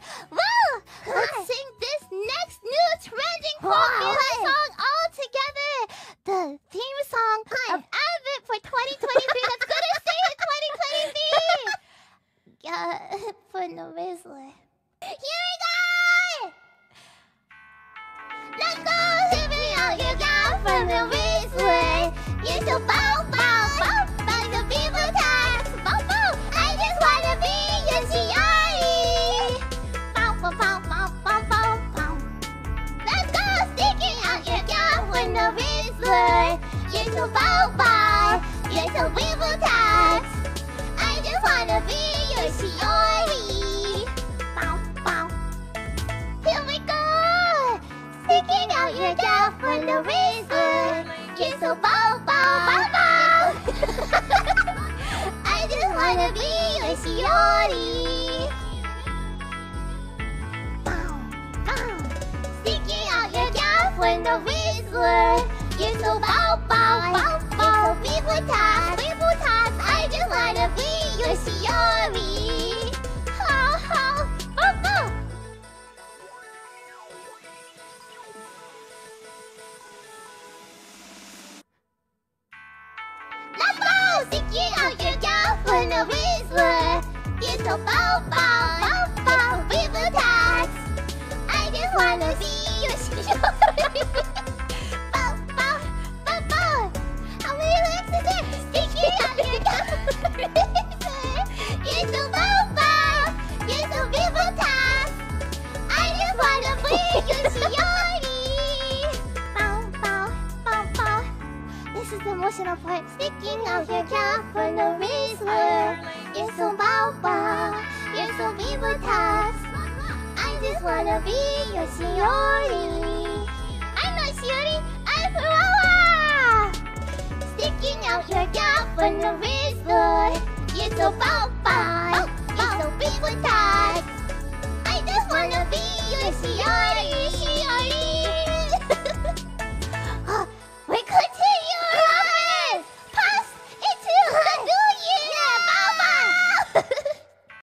Well, let's sing this next new trending folk music song all together. The theme song of Advent for 2023 that's gonna stay in 2023. Yeah, for Nerissa. Here we go! Let's go! Shipping out your gal for Nerissa. You're so bow, bow, bow, bow, the people tax. Bow, bow, I just wanna be your Shiori. Bow, bow, bow, bow, bow, bow, bow. Let's go! Sticking out your gal for Nerissa. You're so bow, bow, you're so people tax. I just wanna be your Shiori. Bow, bow. Here we go! Sticking out your gal for Nerissa. You're so bow, bow, bow, bow. I just wanna be your Shiori. Bow, bow. Sticking out your gal for Nerissa. You're so bow, bow, bow, bow. You're so people tax, people tax. I just wanna be your Shiori. Ho, ho, bow, bow. Let's go! Sticking out your gal for Nerissa. You're so bow, bow, bow, bow. People tax. I just wanna be your Shiori. Bow, bow, bow, bow. How many legs is there? Sticking out your gal for Nerissa. You're so bow, bow. You're so people tax. I just wanna be your Shiori. Bow, bow, bow, bow. This is the emotional part. Sticking out your gal for Nerissa. You're so bow, bow. You're so people tax. I just wanna be your Shiori. I'm not Shiori, I'm FUWAMOCO! Sticking out your gal for Nerissa. You're so bow, bow. You're so people tax. I just wanna be your Shiori.